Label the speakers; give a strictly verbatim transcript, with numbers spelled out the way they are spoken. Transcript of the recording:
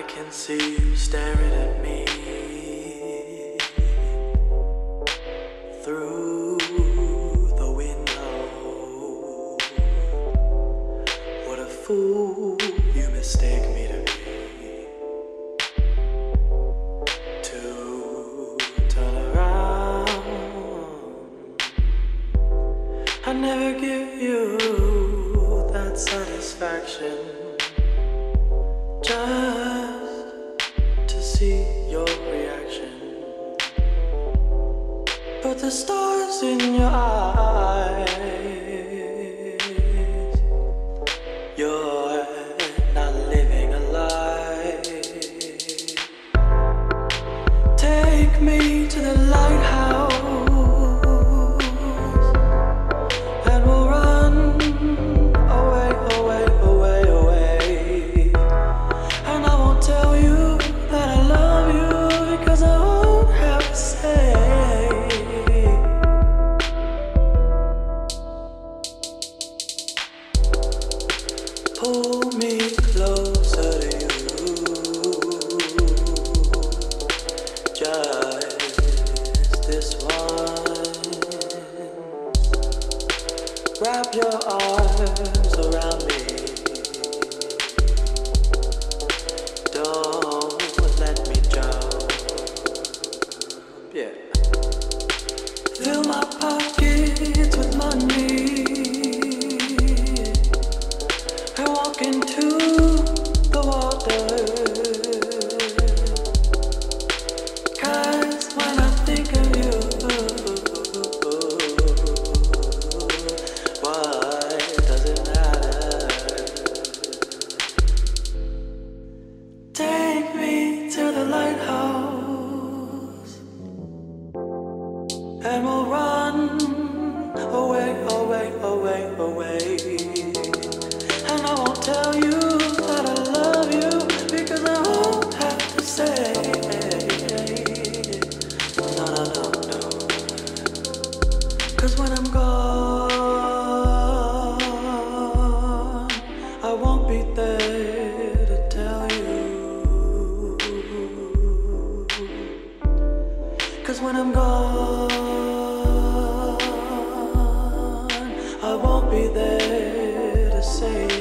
Speaker 1: can see you staring at me through the window. What a fool you mistake me to be, to turn around. I never give you that satisfaction, just to see your reaction. But the stars in your eyes, you're not living a lie. Take me to the lighthouse, and we'll run away, away, away, away. And I won't tell you that I love you, because I won't have to say. Pull me closer to you, just this one. Wrap your arms around me, don't let me jump, yeah. Fill my pockets with money and walk into the water. 'Cause when I think of you, what does it matter? Take me to the lighthouse, and we'll run away, away, away, away. And I won't tell you that I love you, because I won't have to say. No, no, no, no. 'Cause when I'm gone, I won't be there to tell you. 'Cause when I'm gone, I won't be there to say.